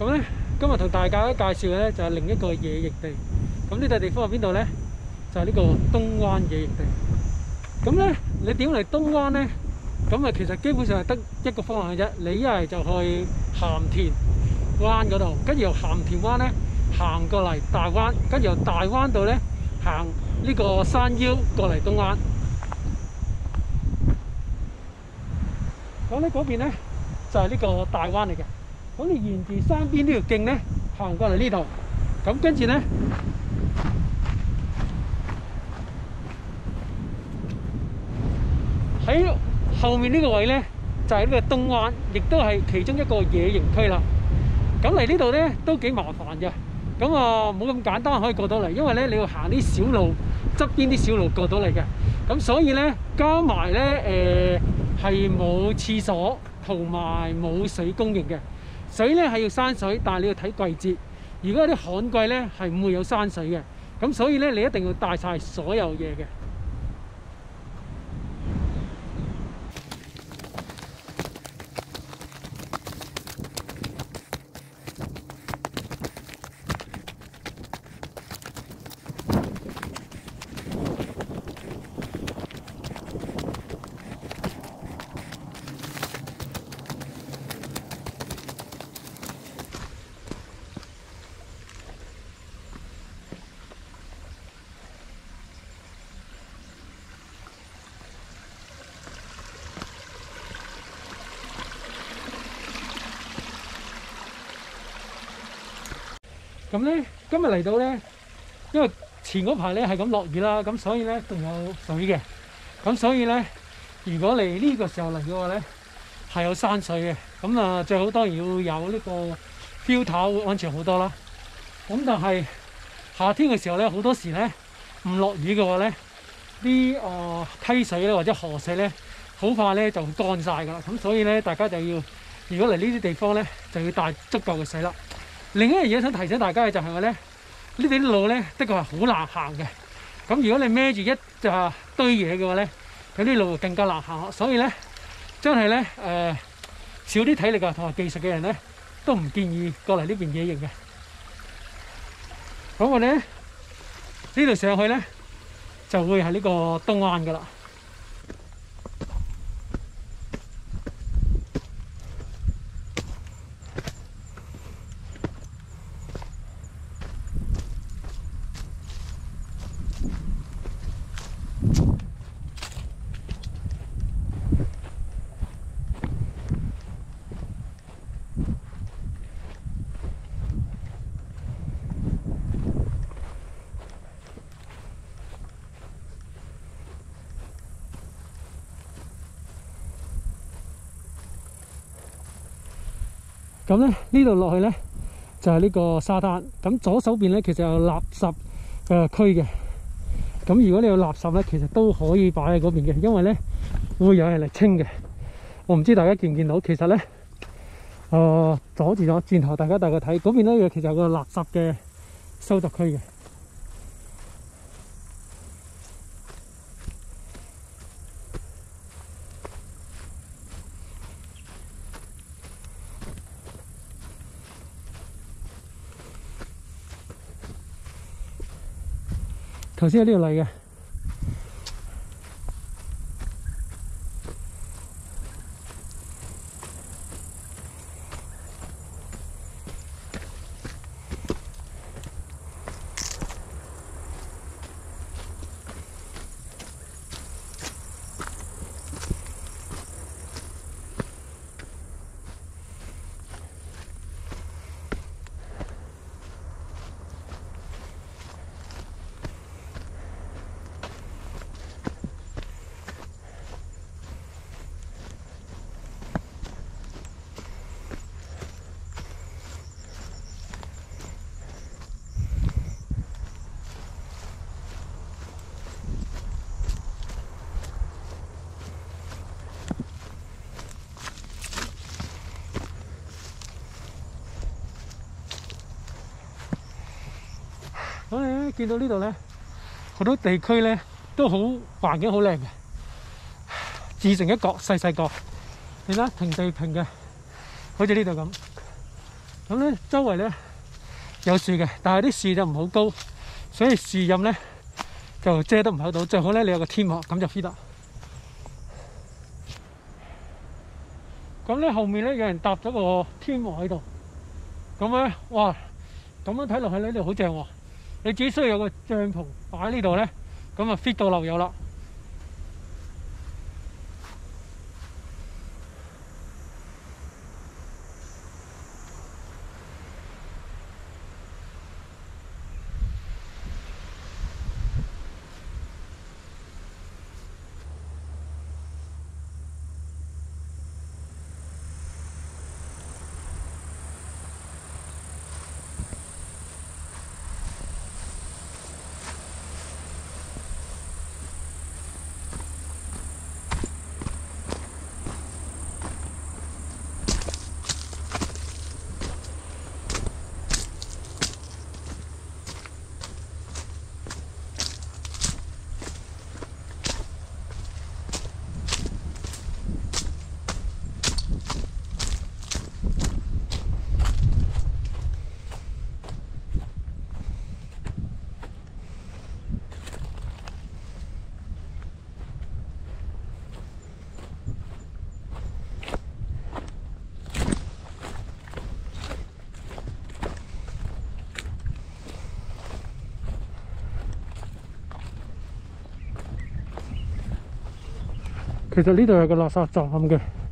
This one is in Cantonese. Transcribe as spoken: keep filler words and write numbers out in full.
咁咧，今日同大家介紹嘅咧就係另一個野營地。咁呢笪地方喺邊度咧？就係呢個東灣野營地。咁咧，你點嚟東灣咧？咁啊，其實基本上係得一個方向嘅啫。你一係就去鹹田灣嗰度，跟住由鹹田灣咧行過嚟大灣，跟住由大灣度咧行呢個山腰過嚟東灣。咁咧嗰邊咧就係呢個大灣嚟嘅。咁你沿住山邊呢條徑咧行過嚟呢度，咁跟住咧喺後面呢個位咧就係呢個東灣，亦都係其中一個野營區啦。咁嚟呢度咧都幾麻煩嘅，咁啊冇咁簡單可以過到嚟，因為咧你要行啲小路，側邊啲小路過到嚟嘅。咁所以咧加埋咧誒係冇廁所同埋冇水供應嘅。水咧係要山水，但係你要睇季節。如果有啲旱季咧係唔會有山水嘅，咁所以咧你一定要帶晒所有嘢嘅。咁咧，今日嚟到咧，因為前嗰排咧係咁落雨啦，咁所以咧仲有水嘅。咁所以咧，如果你呢個時候嚟嘅話咧，係有山水嘅。咁啊，最好當然要有呢個 filter 會安全好多啦。咁但係夏天嘅時候咧，好多時咧唔落雨嘅話咧，啲啊溪水咧或者河水咧，好快咧就乾晒㗎啦。咁所以咧，大家就要如果嚟呢啲地方咧，就要帶足夠嘅水啦。另一樣嘢想提醒大家嘅就係話咧，呢啲啲路咧，的確係好難行嘅。咁如果你孭住一紮堆嘢嘅話咧，有啲路就更加難行。所以咧，真係咧誒少啲體力啊同埋技術嘅人咧，都唔建議過嚟呢邊野營嘅。咁我哋咧呢度上去咧，就會係呢個東灣㗎啦。咁咧呢度落去咧就係呢個沙灘。咁左手邊咧其實有垃圾嘅區嘅。咁如果你有垃圾咧，其實都可以擺喺嗰邊嘅，因為咧會有人嚟清嘅。我唔知大家見唔見到，其實咧誒阻住咗轉頭，大家大概睇嗰邊咧，其實有個垃圾嘅收集區嘅。頭先喺呢度嚟嘅。咁你咧見到呢度咧，好多地區咧都好環境好靚嘅，自成一角細細角，你睇平地平嘅，好似呢度咁。 咁咧周圍咧有樹嘅，但係啲樹就唔好高，所以樹蔭咧就遮得唔好到。最好咧你有個天幕，咁就 fit 啦。咁咧後面咧有人搭咗個天幕喺度，咁咧哇，咁樣睇落去呢度好正喎。你只需要有個帳篷擺喺呢度咧，咁啊 fit 到漏油啦。其實呢度有個垃圾站嘅。